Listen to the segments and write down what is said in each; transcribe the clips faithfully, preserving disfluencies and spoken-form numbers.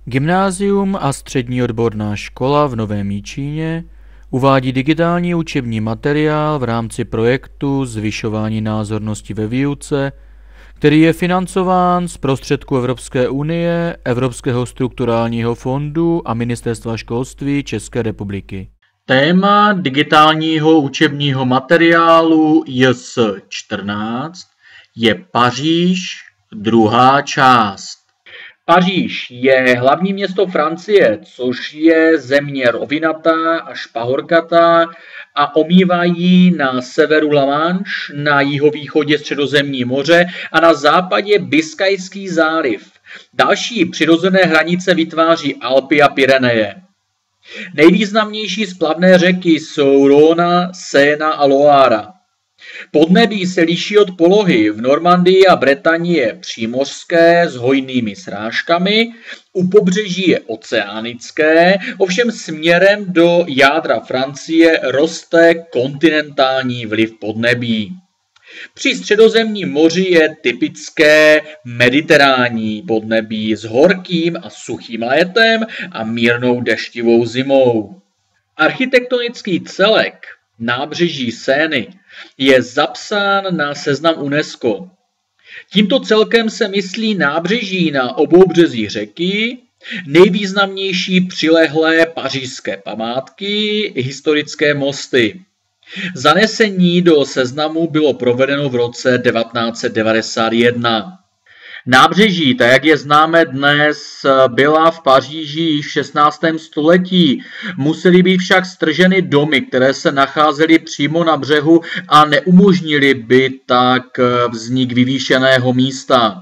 Gymnázium a střední odborná škola v Novém Jičíně uvádí digitální učební materiál v rámci projektu Zvyšování názornosti ve výuce, který je financován z prostředků Evropské unie, Evropského strukturálního fondu a Ministerstva školství České republiky. Téma digitálního učebního materiálu J S čtrnáct je Paříž, druhá část. Paříž je hlavní město Francie, což je země rovinatá až pahorkatá a omývají na severu La Manche, na jihovýchodě Středozemní moře a na západě Biskajský záliv. Další přirozené hranice vytváří Alpy a Pyreneje. Nejvýznamnější splavné řeky jsou Rhône, Seina a Loára. Podnebí se liší od polohy. V Normandii a Bretani je přímořské s hojnými srážkami, u pobřeží je oceánické, ovšem směrem do jádra Francie roste kontinentální vliv podnebí. Při Středozemním moři je typické mediteránní podnebí s horkým a suchým létem a mírnou deštivou zimou. Architektonický celek nábřeží Seiny je zapsán na seznam UNESCO. Tímto celkem se myslí nábřeží na obou březích řeky, nejvýznamnější přilehlé pařížské památky, historické mosty. Zanesení do seznamu bylo provedeno v roce devatenáct set devadesát jedna. Nábřeží, tak jak je známe dnes, byla v Paříži již v šestnáctém století. Musely být však strženy domy, které se nacházely přímo na břehu a neumožnily by tak vznik vyvýšeného místa.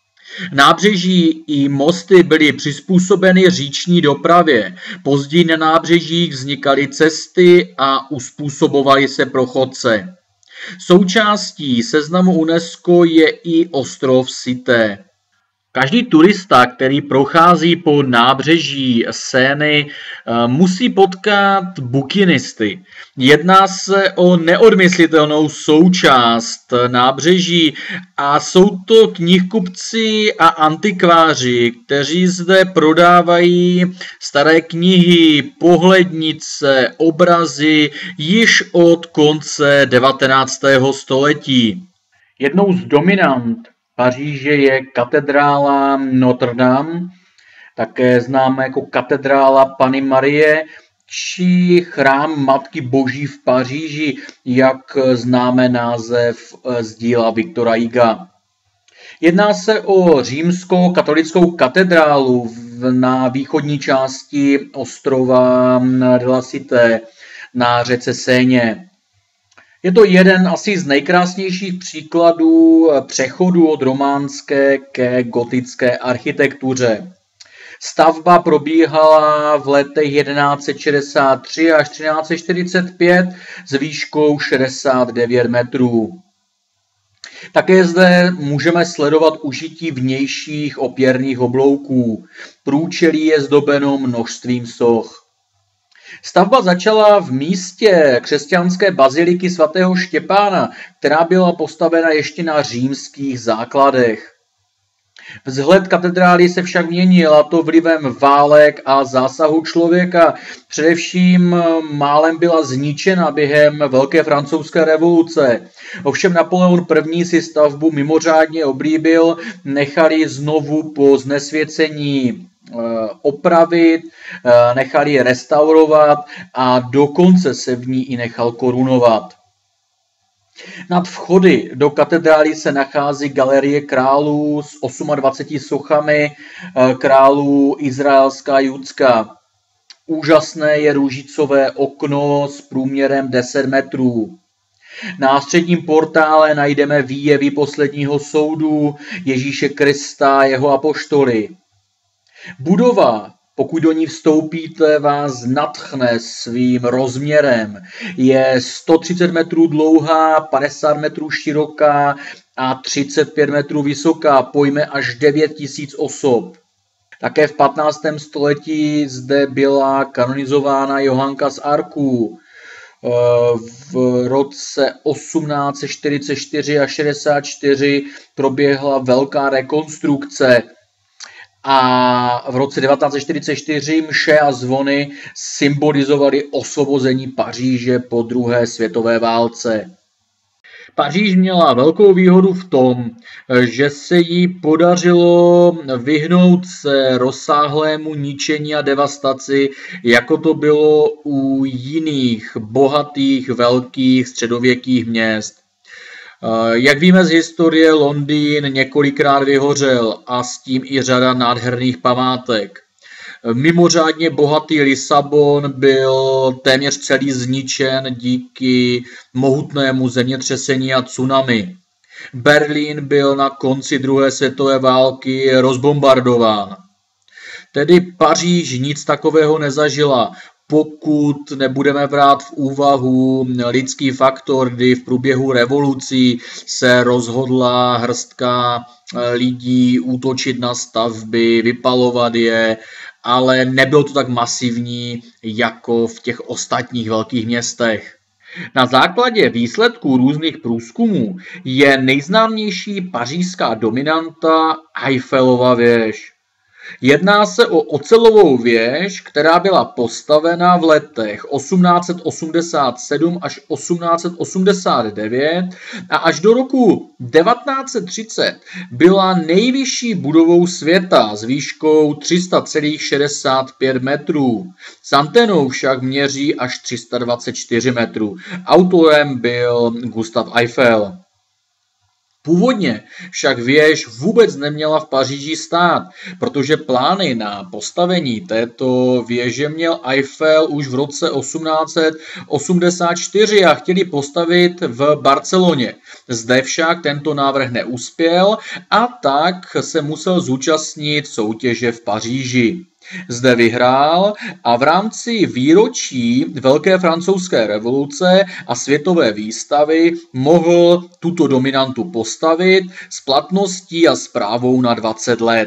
Nábřeží i mosty byly přizpůsobeny říční dopravě. Později na nábřežích vznikaly cesty a uspůsobovaly se pro chodce. Součástí seznamu UNESCO je i ostrov Cité. Každý turista, který prochází po nábřeží Seiny, musí potkat bukinisty. Jedná se o neodmyslitelnou součást nábřeží a jsou to knihkupci a antikváři, kteří zde prodávají staré knihy, pohlednice, obrazy již od konce devatenáctého století. Jednou z dominant Paříže je katedrála Notre Dame, také známá jako katedrála Panny Marie, či chrám Matky Boží v Paříži, jak známe název z díla Victora Huga. Jedná se o římskokatolickou katedrálu na východní části ostrova de la Cité na řece Seině. Je to jeden asi z nejkrásnějších příkladů přechodu od románské ke gotické architektuře. Stavba probíhala v letech jedenáct set šedesát tři až třináct set čtyřicet pět s výškou šedesát devět metrů. Také zde můžeme sledovat užití vnějších opěrných oblouků. Průčelí je zdobeno množstvím soch. Stavba začala v místě křesťanské baziliky svatého Štěpána, která byla postavena ještě na římských základech. Vzhled katedrály se však měnil, a to vlivem válek a zásahu člověka. Především málem byla zničena během Velké francouzské revoluce. Ovšem Napoleon I. si stavbu mimořádně oblíbil, nechali znovu po znesvěcení opravit, nechali restaurovat a dokonce se v ní i nechal korunovat. Nad vchody do katedrály se nachází galerie králů s dvaceti osmi sochami králů Izraelska a Judska. Úžasné je růžicové okno s průměrem deset metrů. Na středním portále najdeme výjevy posledního soudu Ježíše Krista a jeho apoštoly. Budova, pokud do ní vstoupíte, vás nadchne svým rozměrem. Je sto třicet metrů dlouhá, padesát metrů široká a třicet pět metrů vysoká, pojme až devět tisíc osob. Také v patnáctém století zde byla kanonizována Johanka z Arku. V roce osmnáct set čtyřicet čtyři a šedesát čtyři proběhla velká rekonstrukce. a v roce devatenáct set čtyřicet čtyři mše a zvony symbolizovaly osvobození Paříže po druhé světové válce. Paříž měla velkou výhodu v tom, že se jí podařilo vyhnout se rozsáhlému ničení a devastaci, jako to bylo u jiných bohatých, velkých, středověkých měst. Jak víme z historie, Londýn několikrát vyhořel a s tím i řada nádherných památek. Mimořádně bohatý Lisabon byl téměř celý zničen díky mohutnému zemětřesení a tsunami. Berlín byl na konci druhé světové války rozbombardován. Tedy Paříž nic takového nezažila, pokud nebudeme brát v úvahu lidský faktor, kdy v průběhu revolucí se rozhodla hrstka lidí útočit na stavby, vypalovat je, ale nebylo to tak masivní jako v těch ostatních velkých městech. Na základě výsledků různých průzkumů je nejznámější pařížská dominanta Eiffelova věž. Jedná se o ocelovou věž, která byla postavena v letech osmnáct set osmdesát sedm až osmnáct set osmdesát devět a až do roku devatenáct set třicet byla nejvyšší budovou světa s výškou tři sta šedesát pět metrů. S anténou však měří až tři sta dvacet čtyři metrů. Autorem byl Gustav Eiffel. Původně však věž vůbec neměla v Paříži stát, protože plány na postavení této věže měl Eiffel už v roce osmnáct set osmdesát čtyři a chtěli postavit v Barceloně. Zde však tento návrh neuspěl a tak se musel zúčastnit soutěže v Paříži. Zde vyhrál a v rámci výročí Velké francouzské revoluce a světové výstavy mohl tuto dominantu postavit s platností a správou na dvacet let.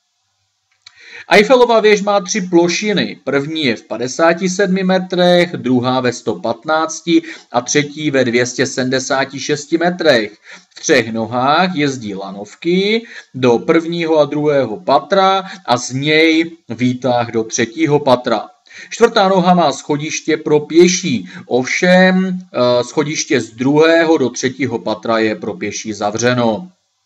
Eiffelova věž má tři plošiny. První je v padesáti sedmi metrech, druhá ve sto patnácti a třetí ve dvě stě sedmdesát šest metrech. V třech nohách jezdí lanovky do prvního a druhého patra a z něj výtah do třetího patra. Čtvrtá noha má schodiště pro pěší, ovšem schodiště z druhého do třetího patra je pro pěší zavřeno.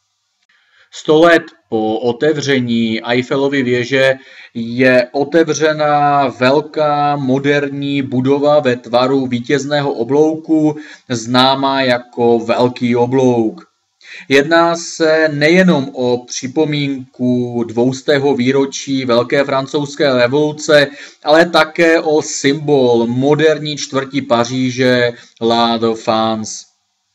Sto let po otevření Eiffelovy věže je otevřena velká moderní budova ve tvaru vítězného oblouku, známá jako Velký oblouk. Jedná se nejenom o připomínku dvoustého výročí Velké francouzské revoluce, ale také o symbol moderní čtvrti Paříže La Défense.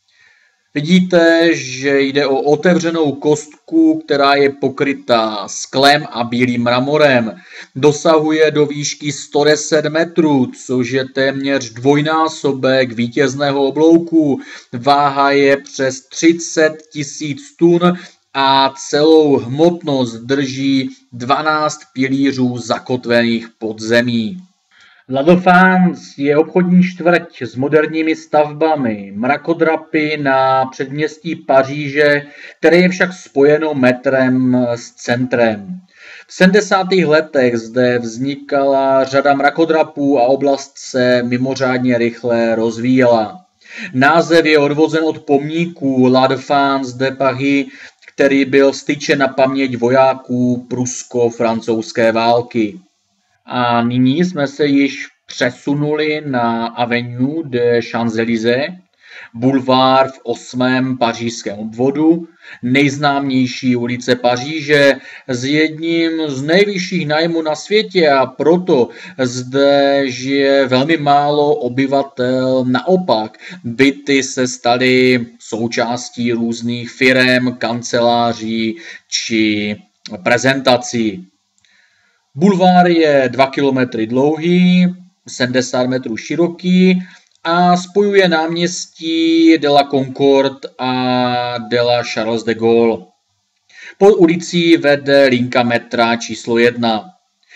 Vidíte, že jde o otevřenou kostku, která je pokrytá sklem a bílým mramorem. Dosahuje do výšky sto deset metrů, což je téměř dvojnásobek vítězného oblouku. Váha je přes třicet tisíc tun a celou hmotnost drží dvanáct pilířů zakotvených pod zemí. La Défense je obchodní čtvrť s moderními stavbami, mrakodrapy na předměstí Paříže, které je však spojeno metrem s centrem. V sedmdesátých letech zde vznikala řada mrakodrapů a oblast se mimořádně rychle rozvíjela. Název je odvozen od pomníku La Défense de Paris, který byl vstyčen na paměť vojáků prusko-francouzské války. A nyní jsme se již přesunuli na Avenue de Champs-Élysées, bulvár v osmém pařížském obvodu, nejznámější ulice Paříže s jedním z nejvyšších nájmů na světě a proto zde žije velmi málo obyvatel. Naopak, byty se staly součástí různých firem, kanceláří či prezentací. Bulvár je dva kilometry dlouhý, sedmdesát metrů široký a spojuje náměstí de la Concorde a de la Charles de Gaulle. Pod ulicí vede linka metra číslo jedna.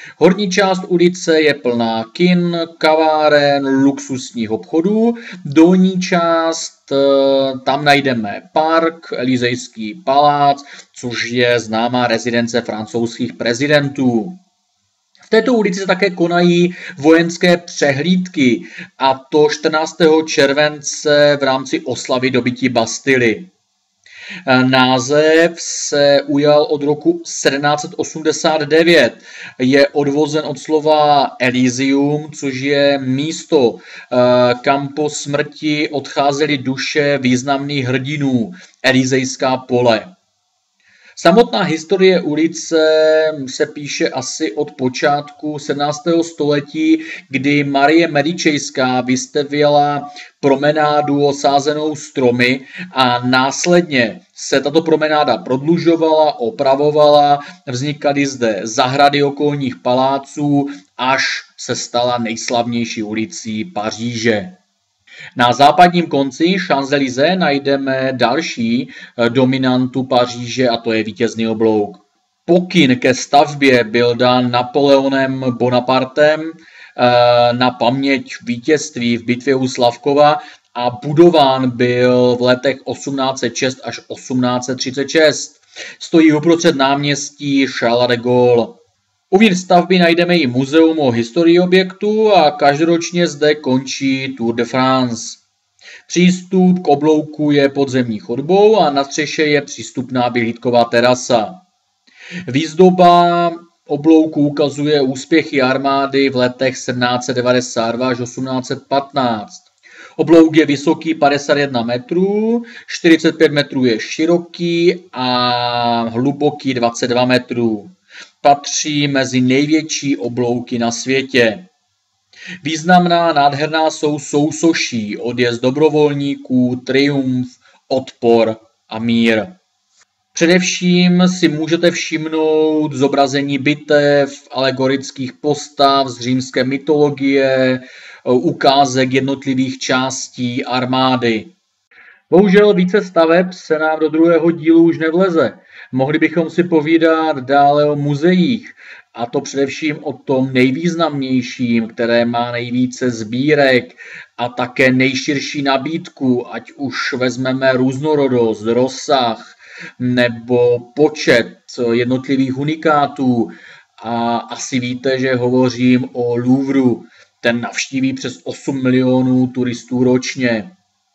Horní část ulice je plná kin, kaváren, luxusních obchodů. Dolní část, tam najdeme park, Elysejský palác, což je známá rezidence francouzských prezidentů. V této ulici se také konají vojenské přehlídky, a to čtrnáctého července v rámci oslavy dobytí Bastily. Název se ujal od roku sedmnáct set osmdesát devět. Je odvozen od slova Elysium, což je místo, kam po smrti odcházely duše významných hrdinů, Elysejská pole. Samotná historie ulice se píše asi od počátku sedmnáctého století, kdy Marie Medičejská vystavěla promenádu osázenou stromy a následně se tato promenáda prodlužovala, opravovala, vznikaly zde zahrady okolních paláců, až se stala nejslavnější ulicí Paříže. Na západním konci Champs-Élysées najdeme další dominantu Paříže, a to je Vítězný oblouk. Pokyn ke stavbě byl dán Napoleonem Bonapartem na paměť vítězství v bitvě u Slavkova a budován byl v letech osmnáct set šest až osmnáct set třicet šest. Stojí uprostřed náměstí Charles de Gaulle. Uvnitř stavby najdeme i muzeum o historii objektu a každoročně zde končí Tour de France. Přístup k oblouku je podzemní chodbou a na střeše je přístupná vyhlídková terasa. Výzdoba oblouku ukazuje úspěchy armády v letech sedmnáct set devadesát dva až osmnáct set patnáct. Oblouk je vysoký padesát jedna metrů, čtyřicet pět metrů je široký a hluboký dvacet dva metrů. Patří mezi největší oblouky na světě. Významná nádherná jsou sousoší, Odjezd dobrovolníků, Triumf, Odpor a Mír. Především si můžete všimnout zobrazení bitev, alegorických postav z římské mytologie, ukázek jednotlivých částí armády. Bohužel více staveb se nám do druhého dílu už nevleze. Mohli bychom si povídat dále o muzeích, a to především o tom nejvýznamnějším, které má nejvíce sbírek a také nejširší nabídku, ať už vezmeme různorodost, rozsah nebo počet jednotlivých unikátů. A asi víte, že hovořím o Louvru. Ten navštíví přes osm milionů turistů ročně.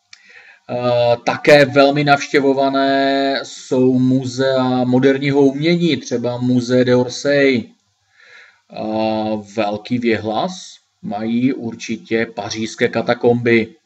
Také velmi navštěvované jsou muzea moderního umění, třeba Musée d'Orsay. Velký věhlas mají určitě pařížské katakomby.